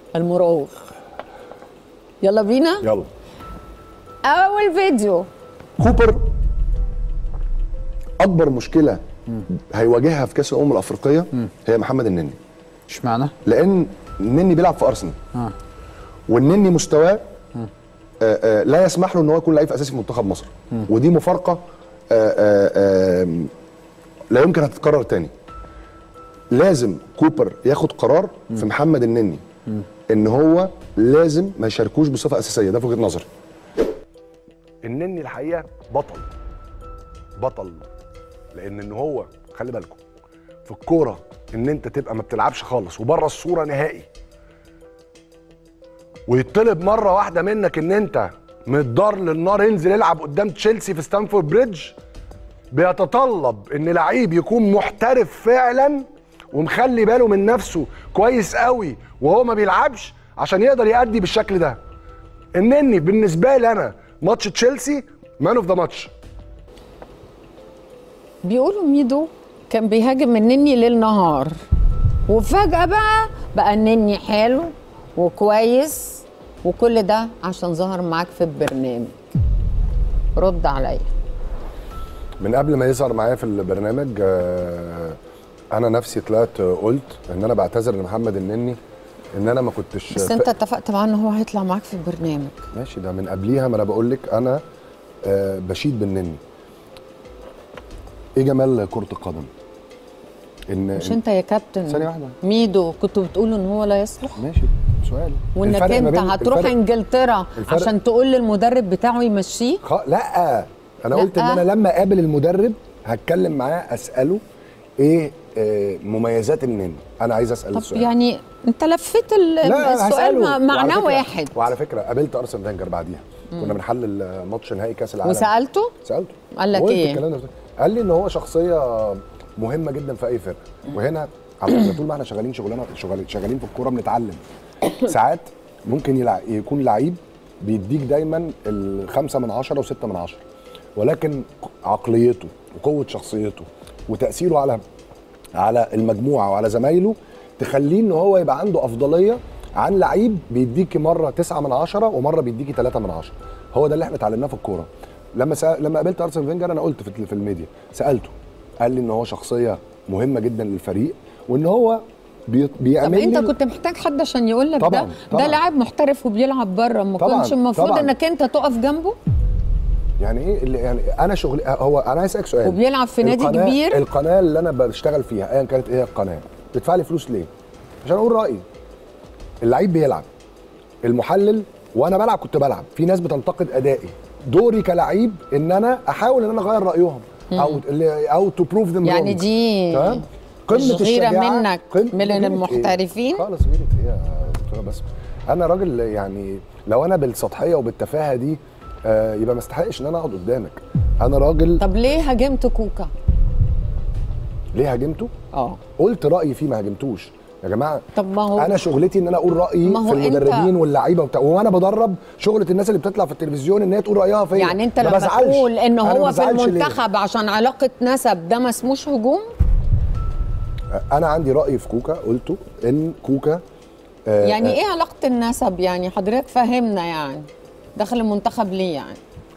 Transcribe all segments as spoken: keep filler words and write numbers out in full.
المراوغ. يلا بينا. يلا. اول فيديو. كوبر اكبر مشكله هيواجهها في كاس الامم الافريقيه هي محمد النني. اشمعنى؟ لان النني بيلعب في ارسنال اه والنني مستواه آه آه لا يسمح له ان هو يكون لعيب اساسي في منتخب مصر. مم. ودي مفارقه آه آه آه لا يمكن هتتكرر تاني. لازم كوبر ياخد قرار مم. في محمد النني مم. ان هو لازم ما يشاركوش بصفه اساسيه. ده في وجهه نظري. النني الحقيقه بطل بطل لان ان هو خلي بالكم في الكوره ان انت تبقى ما بتلعبش خالص وبره الصوره نهائي ويطلب مره واحده منك ان انت من الدار للنار انزل العب قدام تشيلسي في ستانفورد بريدج، بيتطلب ان لعيب يكون محترف فعلا ومخلي باله من نفسه كويس قوي وهو ما بيلعبش عشان يقدر يأدي بالشكل ده. النني بالنسبه لي انا ماتش تشيلسي مان اوف ذا ماتش. بيقولوا ميدو كان بيهاجم النني ليل نهار وفجأة بقى بقى النني حلو وكويس وكل ده عشان ظهر معاك في البرنامج. رد عليا. من قبل ما يظهر معايا في البرنامج آه انا نفسي طلعت قلت ان انا بعتذر لمحمد النني ان انا ما كنتش. بس انت اتفقت معاه ان هو هيطلع معاك في البرنامج. ماشي، ده من قبليها. ما انا بقول لك انا آه بشيد بالنني. ايه جمال كرة القدم؟ ان مش انت يا كابتن ثانية واحدة ميدو كنتوا بتقولوا ان هو لا يصلح؟ ماشي سؤال. وانك انت هتروح انجلترا عشان تقول للمدرب بتاعه يمشيه؟ خ... لا انا لا. قلت ان انا لما اقابل المدرب هتكلم معاه اساله ايه آه مميزات النني. انا عايز اسال طب السؤال. يعني انت لفيت السؤال معناه واحد. وعلى فكره قابلت ارسن فينجر بعديها. مم. كنا بنحلل ماتش نهائي كاس العالم وسالته؟ سالته قال لك ايه؟ الكلام ده قال لي ان هو شخصيه مهمه جدا في اي فرقه. وهنا على فكره طول ما احنا شغالين شغلانه شغالين في الكوره بنتعلم. ساعات ممكن يلع... يكون لعيب بيديك دايما الخمسه من عشره وسته من عشره، ولكن عقليته وقوه شخصيته وتاثيره على على المجموعه وعلى زمايله تخليه ان هو يبقى عنده افضليه عن لعيب بيديكي مره تسعه من عشره ومره بيديكي ثلاثه من عشره. هو ده اللي احنا اتعلمناه في الكوره. لما سأ... لما قابلت ارسن فينجر انا قلت في, في الميديا سالته، قال لي ان هو شخصيه مهمه جدا للفريق وان هو بي... بيعمل. طب انت كنت محتاج حد عشان يقول لك ده ده لاعب محترف وبيلعب بره، ما كنتش المفروض طبعًا. انك انت تقف جنبه؟ يعني ايه اللي يعني انا شغلي هو انا عايز اسالك سؤال. وبيلعب في نادي كبير. القناه اللي انا بشتغل فيها ايا كانت ايه القناه بتدفع لي فلوس ليه؟ عشان اقول رايي. اللعيب بيلعب، المحلل وانا بلعب كنت بلعب، في ناس بتنتقد ادائي، دوري كلاعب ان انا احاول ان انا اغير رايهم او او تو بروف ذم يعني دي تمام؟ قمه غيره منك من المحترفين. إيه؟ خالص غيره ايه يا دكتوره بس انا راجل يعني لو انا بالسطحيه وبالتفاهه دي آه يبقى ما استحقش ان انا اقعد قدامك. انا راجل. طب ليه هاجمت كوكا؟ ليه هاجمته؟ اه قلت رايي فيه، ما هاجمتوش يا جماعه. طب ما هو انا شغلتي ان انا اقول رايي في المدربين واللعيبه وبتاع، وانا بدرب شغله الناس اللي بتطلع في التلفزيون ان هي تقول رايها فيا. يعني انت لما تقول ان هو في المنتخب ليه؟ عشان علاقه نسب ده ما اسموش هجوم؟ انا عندي راي في كوكا قلته ان كوكا آه يعني آه ايه علاقه النسب؟ يعني حضرتك فهمنا يعني دخل المنتخب ليه يعني؟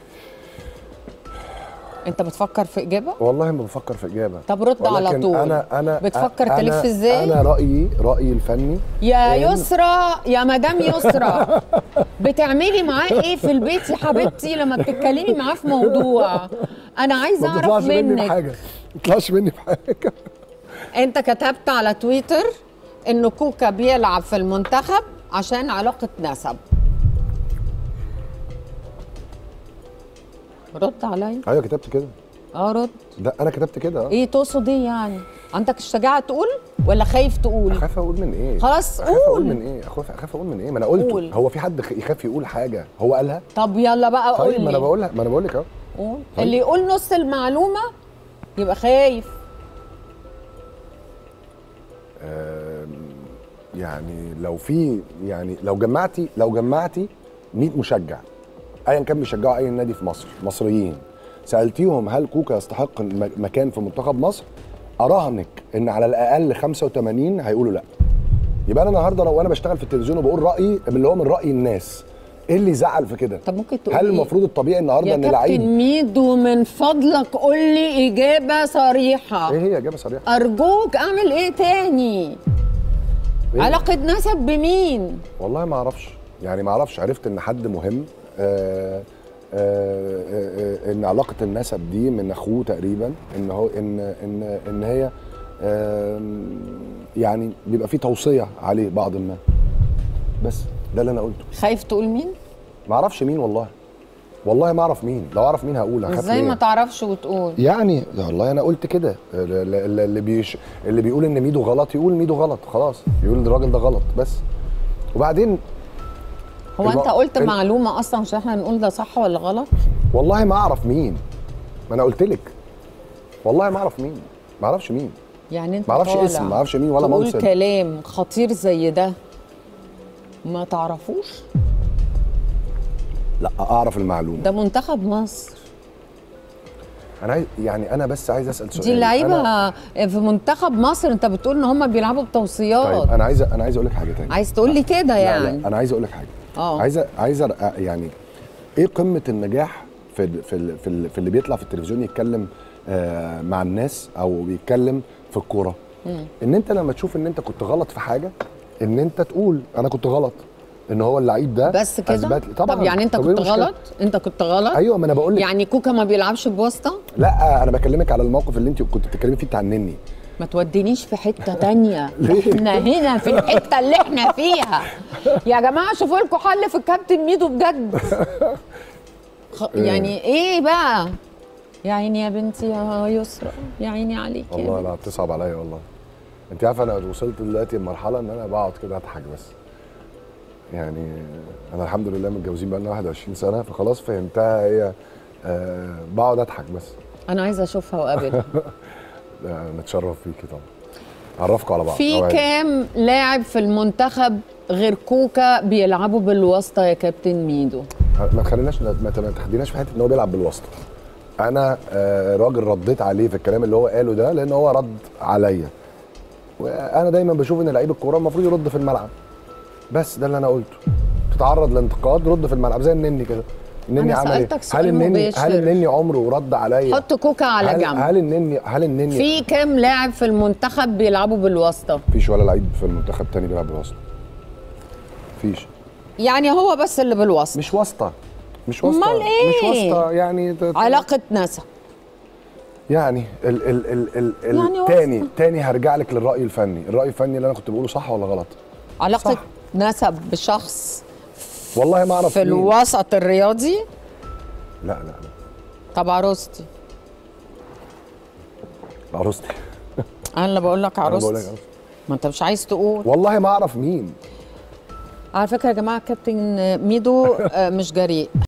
انت بتفكر في اجابه؟ والله ما بفكر في اجابه. طب رد على طول. انا انا بتفكر أنا تلف ازاي؟ انا رايي رايي الفني يا يسرى يا مدام يسرى بتعملي معاه ايه في البيت يا حبيبتي لما بتتكلمي معاه في موضوع؟ انا عايزه اعرف منك. حاجه ما تطلعش مني بحاجه. انت كتبت على تويتر ان كوكا بيلعب في المنتخب عشان علاقه نسب. رد عليا. ايوه كتبت كده. اه رد. لا انا كتبت كده. اه ايه تقصد ايه يعني؟ عندك الشجاعه تقول ولا خايف تقول؟ اخاف اقول من ايه؟ خلاص قول. اخاف اقول من ايه؟ اخاف اخاف اقول من ايه؟ ما انا قلت. هو في حد يخاف يقول حاجه هو قالها؟ طب يلا بقى قول لي. طيب ما انا بقول لك ما انا بقول لك اهو. قول. طيب. اللي يقول نص المعلومه يبقى خايف. آه يعني لو في يعني لو جمعتي لو جمعتي مية مشجع ايا كان بيشجعوا اي نادي في مصر مصريين سالتيهم هل كوكا يستحق مكان في منتخب مصر، اراهنك ان على الاقل خمسة وتمانين هيقولوا لا. يبقى انا النهارده لو انا بشتغل في التلفزيون وبقول رايي اللي هو من راي الناس، ايه اللي يزعل في كده؟ طب ممكن تقول هل إيه؟ المفروض الطبيعي النهارده يا ان كابتن لعيب ميدو من فضلك قول لي اجابه صريحه. ايه هي اجابه صريحه؟ ارجوك اعمل ايه تاني؟ إيه؟ علاقه نسب بمين؟ والله ما اعرفش، يعني ما اعرفش، عرفت ان حد مهم آه آه آه ان علاقه النسب دي من اخوه تقريبا، ان هو ان ان ان هي آه يعني بيبقى في توصيه عليه بعض ما، بس ده اللي انا قلته. خايف تقول مين؟ ما اعرفش مين والله، والله ما اعرف مين، لو اعرف مين هقول. هخاف ازاي ليه؟ ما تعرفش وتقول؟ يعني والله انا قلت كده، اللي اللي بيش اللي بيقول ان ميدو غلط يقول ميدو غلط، خلاص يقول الراجل ده غلط بس. وبعدين هو انت قلت ال... معلومه اصلا عشان احنا نقول ده صح ولا غلط؟ والله ما اعرف مين، ما انا قلت لك والله ما اعرف مين، ما اعرفش مين، يعني انت ما اعرفش طالع اسم، ما اعرفش مين ولا تقول منصب. كلام خطير زي ده ما تعرفوش؟ لا اعرف المعلومه. ده منتخب مصر، انا عايز يعني انا بس عايز اسال سؤال. دي اللعيبه أنا... في منتخب مصر، انت بتقول ان هم بيلعبوا بتوصيات. طيب انا عايز انا عايز اقول لك حاجه ثانيه. عايز تقول لي كده يعني؟ لا لا انا عايز اقول لك حاجه. اه عايز عايز يعني ايه قمه النجاح في ال في ال في, ال في اللي بيطلع في التلفزيون يتكلم آه مع الناس او بيتكلم في الكوره؟ ان انت لما تشوف ان انت كنت غلط في حاجه، ان انت تقول انا كنت غلط، ان هو اللعيب ده بس كده. طبعا. طب يعني انت كنت غلط؟ انت كنت غلط؟ ايوه ما انا بقول لك. يعني كوكا ما بيلعبش بواسطه؟ لا انا بكلمك على الموقف اللي انت كنت بتتكلمي فيه بتاع النني. ما تودينيش في حته تانية. احنا هنا في الحته اللي احنا فيها يا جماعه. شوفوا لكم حل في الكابتن ميدو بجد. خ... يعني ايه بقى؟ يا عيني يا بنتي يا يسرا، يا عيني عليك. والله لا بتصعب عليا والله. انت عارفه انا وصلت دلوقتي لمرحله ان انا بقعد كده اضحك بس. يعني انا الحمد لله متجوزين بقى لنا واحد وعشرين سنه، فخلاص فهمتها هي. أه بقعد اضحك بس. انا عايزه اشوفها وقابلها. نتشرف بيكي طبعا. اعرفكم على بعض. في كام لاعب في المنتخب غير كوكا بيلعبوا بالواسطه يا كابتن ميدو؟ ما تخليناش ما تاخديناش في حته ان هو بيلعب بالواسطه. انا آه راجل رديت عليه في الكلام اللي هو قاله ده، لان هو رد عليا. وانا دايما بشوف ان لعيب الكوره المفروض يرد في الملعب. بس ده اللي انا قلته. تتعرض لانتقاد رد في الملعب زي النني كده. النني عمل ايه؟ هل النني هل النني عمره رد عليا؟ حط كوكا على هل جنب. هل النني هل النني في كام لاعب في المنتخب بيلعبوا بالواسطه؟ مفيش ولا لعيب في المنتخب تاني بيلعب بالواسطه. مفيش. يعني هو بس اللي بالواسطه. مش واسطه. مش واسطه. امال ايه؟ مش واسطه يعني علاقه نسب. يعني ال ال ال ال ال يعني تاني واسطة. تاني هرجع لك للراي الفني، الراي الفني اللي انا كنت بقوله صح ولا غلط؟ علاقه صح. نسب بشخص والله ما اعرف في مين. الوسط الرياضي؟ لا لا لا. طب عروستي؟ عروستي. انا اللي بقول لك أنا بقول لك عروستي. عروستي. ما انت مش عايز تقول. والله ما اعرف مين. على فكره يا جماعه كابتن ميدو مش جريء.